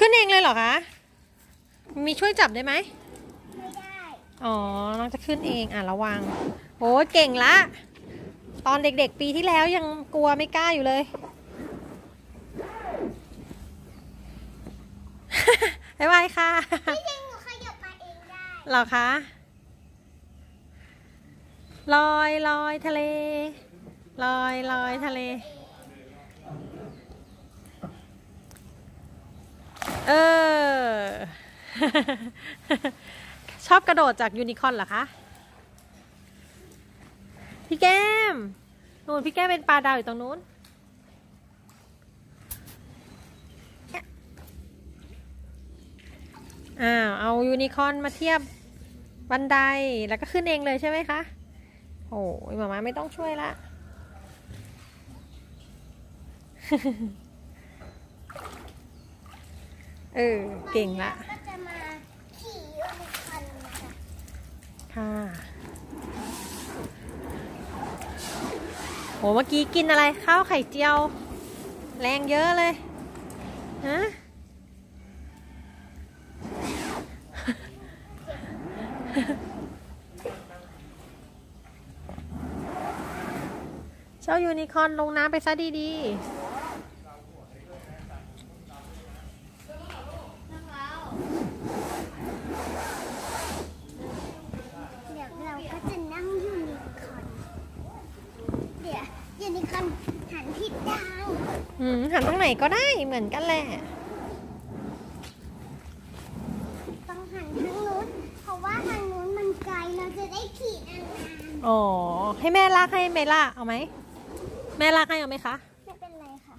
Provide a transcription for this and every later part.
ขึ้นเองเลยเหรอคะมีช่วยจับได้ไหมไม่ได้อ๋อน้องจะขึ้นเองระวังโอ้เก่งละตอนเด็กๆปีที่แล้วยังกลัวไม่กล้าอยู่เลยบ๊ายบายค่ะจริงๆหนูขยับมาเองได้เหรอคะลอยทะเลลอยทะเลชอบกระโดดจากยูนิคอร์นเหรอคะพี่แก้มนู่นพี่แก้มเป็นปลาดาวอยู่ตรงนู้นเอายูนิคอร์นมาเทียบบันไดแล้วก็ขึ้นเองเลยใช่ไหมคะโอ้ยหมาไม่ต้องช่วยละเก่งละก็จะมาขี่ยูนิคอร์นนะคะค่ะโหเมื่อกี้กินอะไรข้าวไข่เจียวแรงเยอะเลยฮะเจ้ายูนิคอร์นลงน้ำไปซะดีๆเดี๋ยวเราก็จะนั่งยูนิคอร์นเดี๋ยวยูนิคอร์นหันทิศทางหันตรงไหนก็ได้เหมือนกันแหละต้องหันทางนู้นเพราะว่าทางนู้นมันไกลเราจะได้ขี่นานๆอ๋อให้แม่ลากให้ไหมล่ะเอาไหมแม่ลากให้เอาไหมคะไม่เป็นไรค่ะ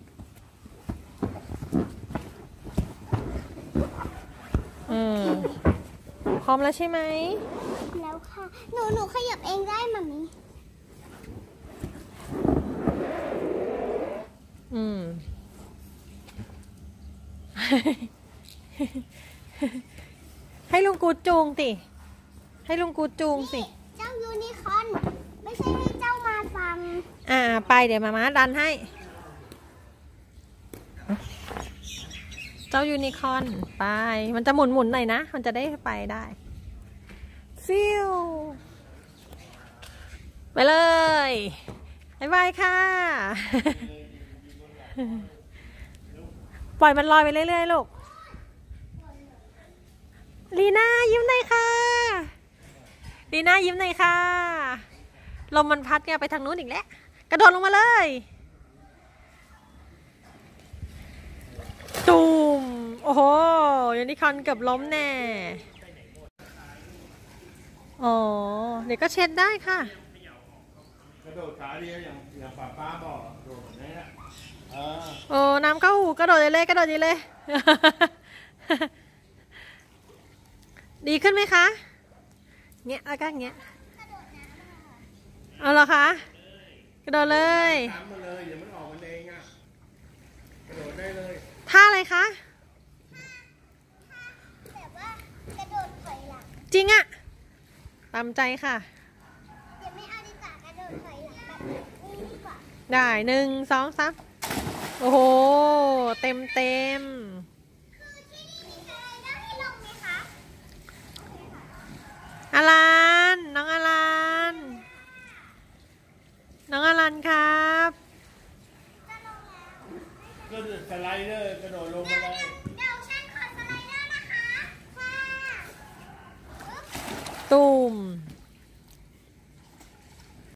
พร้อมแล้วใช่ไหมแล้วค่ะหนูขยับเองได้มั้ยให้ลุงกูจูงสิให้ลุงกูจูงสิเจ้ายูนิคอร์นไม่ใช่ให้เจ้ามาฟังไปเดี๋ยวมาดันให้เจ้ายูนิคอร์นไปมันจะหมุนหน่อยนะมันจะได้ไปได้ฟิวไปเลยบ๊ายบายค่ะปล่อยมันลอยไปเรื่อยๆลูกลีน่ายิ้มหน่อยค่ะลีน่ายิ้มหน่อยค่ะลมมันพัดไงไปทางนู้นอีกแล้วกระโดดลงมาเลยตูมโอ้โหยูนิคอร์นเกือบล้มแน่อ๋อเดี๋ยวก็เช็ดได้ค่ะกระโดดขาเดียวอย่างป้าบอกโดดแบบนี้นะโอ้น้ำเข้าหูกระโดดเลยกระโดดดีเลยดีขึ้นไหมคะเงี้ยแล้วก็เงี้ยเอาเหรอคะกระโดดเลยตามมาเลยเดี๋ยวมันออกมันเองกระโดดได้เลยท่าอะไรคะแบบว่ากระโดดถอยหลังจริงตามใจค่ะเดี๋ยวไม่เอาดีกว่ากระโดดถอยหลังแบบนี้ดีกว่าได้1 2 3โอ้โหเต็มคือที่นี่มีสไลเดอร์ให้ลงไหมคะอลันน้องอลันครับก็สไลเดอร์กระโดดลงมาเลยเดี๋ยวฉันขอสไลเดอร์นะคะค่ะตูม